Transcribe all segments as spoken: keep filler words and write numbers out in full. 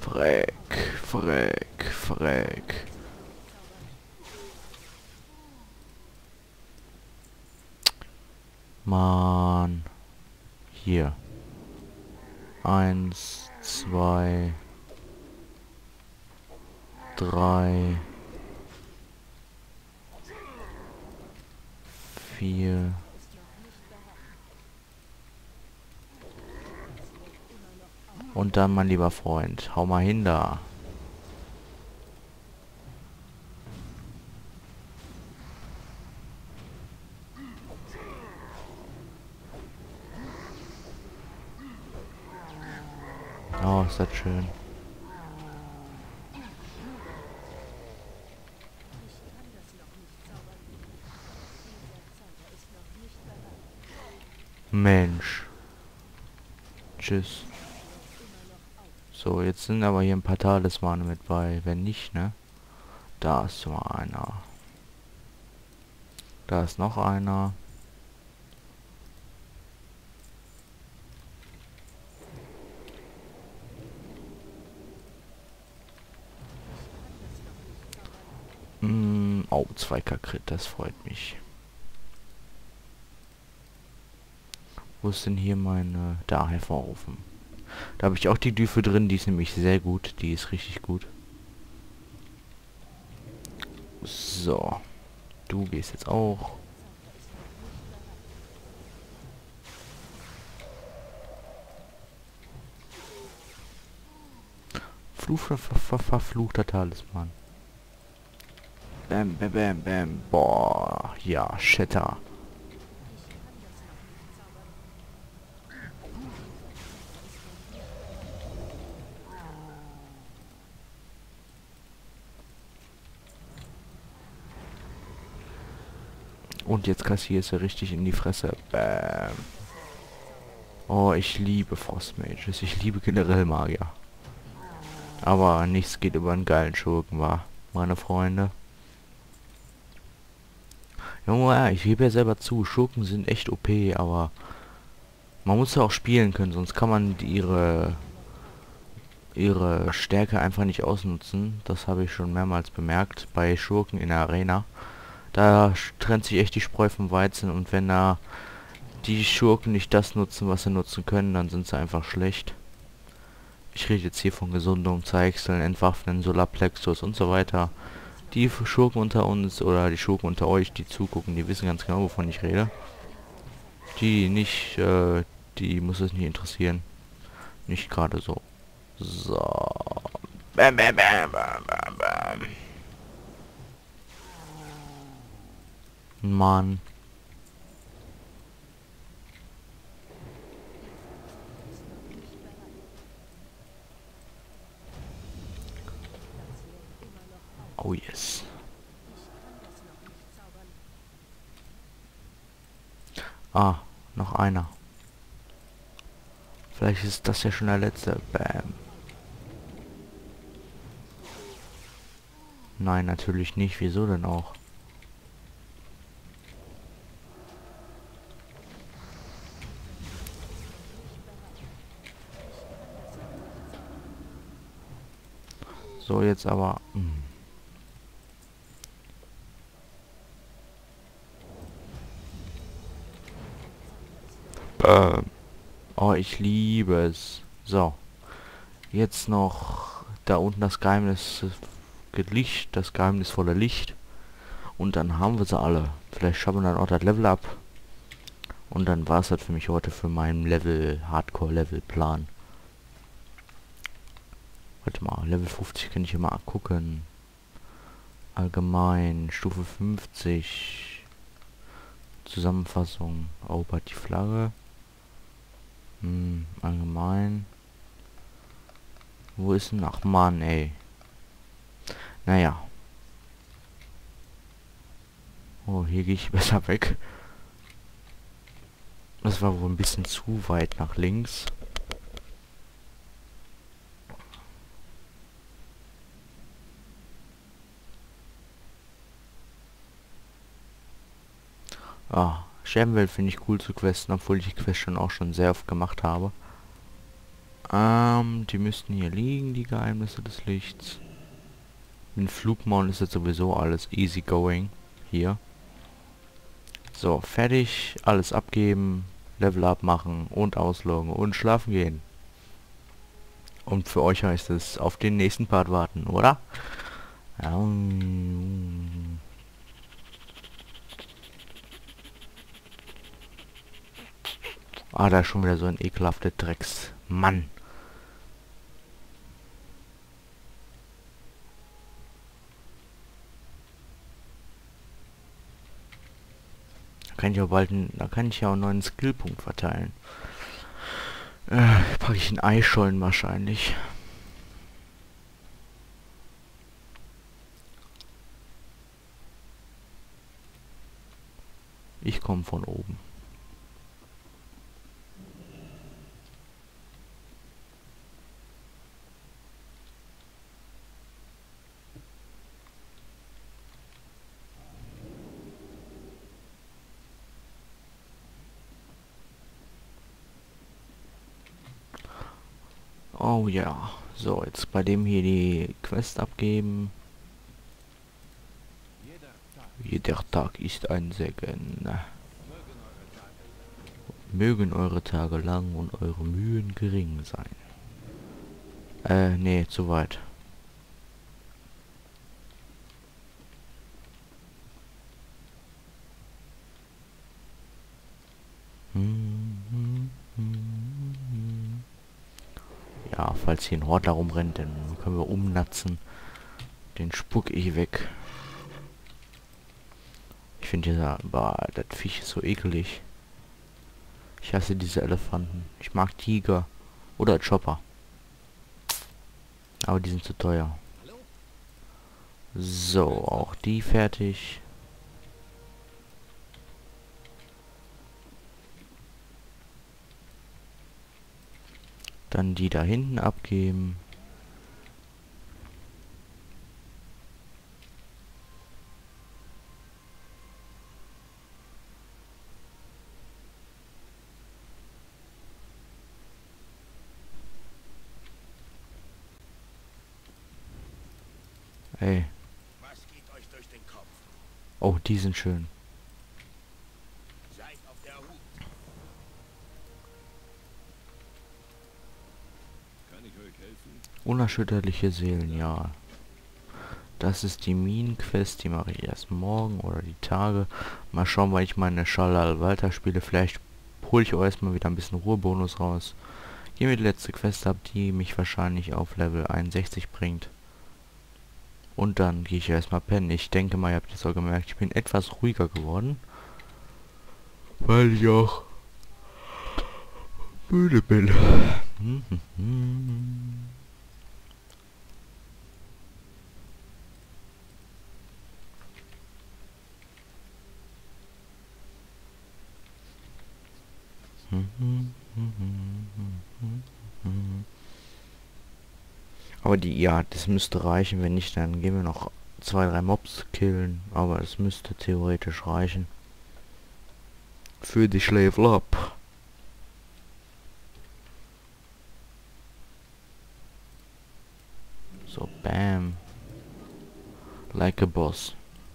Freck, Freck, Freck. Mann. Hier. Eins, zwei, drei, vier. Und dann, mein lieber Freund, hau mal hin da. Oh, ist das schön. Mensch. Tschüss. So, jetzt sind aber hier ein paar Talismane mit bei. Wenn nicht, ne? Da ist mal einer. Da ist noch einer. Mm, oh, zwei K-Crit, das freut mich. Wo ist denn hier meine... Da, hervorrufen. Da habe ich auch die Düfe drin, die ist nämlich sehr gut. Die ist richtig gut. So. Du gehst jetzt auch. Fluch, ver, ver, verfluchter Talisman. Bam, bam, bam, bam. Boah. Ja, Shatter. Und jetzt kassierst du richtig in die Fresse. Bam. Oh, ich liebe Frostmages. Ich liebe generell Magier. Aber nichts geht über einen geilen Schurken, war, meine Freunde. Junge, ja, ich gebe ja selber zu, Schurken sind echt O P, aber man muss ja auch spielen können, sonst kann man die, ihre ihre Stärke einfach nicht ausnutzen. Das habe ich schon mehrmals bemerkt bei Schurken in der Arena. Da trennt sich echt die Spreu vom Weizen, und wenn da die Schurken nicht das nutzen, was sie nutzen können, dann sind sie einfach schlecht. Ich rede jetzt hier von Gesundung, Zeichseln, Entwaffnen, Solarplexus und so weiter. Die Schurken unter uns oder die Schurken unter euch, die zugucken, die wissen ganz genau, wovon ich rede. Die nicht, äh, die muss es nicht interessieren. Nicht gerade so. So. Bam, bam, bam, bam, bam, bam. Mann. Oh yes. Ah, noch einer. Vielleicht ist das ja schon der letzte. Bam. Nein, natürlich nicht. Wieso denn auch? So, jetzt aber... Mh. Ähm. Oh, ich liebe es. So. Jetzt noch da unten das Geheimnis... Licht, das geheimnisvolle Licht. Und dann haben wir sie alle. Vielleicht schaffen wir dann auch das Level ab. Und dann war es das für mich heute für meinen Level, Hardcore-Level-Plan. Warte mal, Level fünfzig kann ich hier mal gucken. Allgemein, Stufe fünfzig. Zusammenfassung. Erobert die Flagge. Hm, allgemein. Wo ist denn? Ach Mann, ey. Naja. Oh, hier gehe ich besser weg. Das war wohl ein bisschen zu weit nach links. Ah, Scherbenwelt finde ich cool zu questen, obwohl ich die Quest schon auch schon sehr oft gemacht habe. Ähm, die müssten hier liegen, die Geheimnisse des Lichts. Mit Flugmount ist jetzt sowieso alles easy going. Hier. So, fertig. Alles abgeben. Level up machen und ausloggen und schlafen gehen. Und für euch heißt es auf den nächsten Part warten, oder? Ja. Ah, da ist schon wieder so ein ekelhafter Drecksmann. Da kann ich auch bald, ein, da kann ich ja auch einen neuen Skillpunkt verteilen. Äh, packe ich einen Eischollen wahrscheinlich. Ich komme von oben. Oh ja. So, jetzt bei dem hier die Quest abgeben. Jeder Tag ist ein Segen. Mögen eure Tage lang und eure Mühen gering sein. Äh, nee, zu weit. Ja, falls hier ein Hort da rumrennt, dann können wir umnatzen. Den spuck ich weg. Ich finde dieser, boah, das Viech ist so ekelig. Ich hasse diese Elefanten. Ich mag Tiger oder Chopper. Aber die sind zu teuer. So, auch die fertig. Dann die da hinten abgeben. Ey. Was geht euch durch den Kopf? Oh, die sind schön. Seid auf der Hut. Kann ich euch helfen? Unerschütterliche Seelen, ja. Das ist die Minenquest, die mache ich erst morgen oder die Tage. Mal schauen, weil ich meine Schalal weiterspiele. Vielleicht hole ich auch erstmal wieder ein bisschen Ruhebonus raus. Gehen wir die letzte Quest ab, die mich wahrscheinlich auf Level einundsechzig bringt. Und dann gehe ich erstmal pennen. Ich denke mal, ihr habt es auch gemerkt, ich bin etwas ruhiger geworden. Weil ich auch müde bin. Aber die, ja, das müsste reichen. Wenn nicht, dann gehen wir noch zwei, drei Mobs killen. Aber es müsste theoretisch reichen. Für die Level Up. So, bam. Like a boss.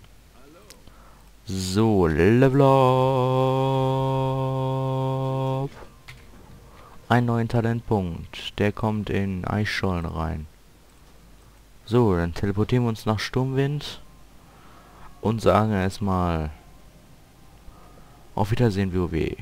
So, Level Up. Ein neuen Talentpunkt. Der kommt in Eisschollen rein. So, dann teleportieren wir uns nach Sturmwind. Und sagen erstmal auf Wiedersehen, WoW.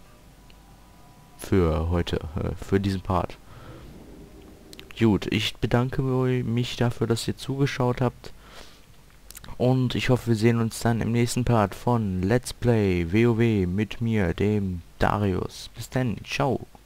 Für heute, äh, für diesen Part. Gut, ich bedanke mich dafür, dass ihr zugeschaut habt. Und ich hoffe, wir sehen uns dann im nächsten Part von Let's Play WoW mit mir, dem Darius. Bis dann, ciao.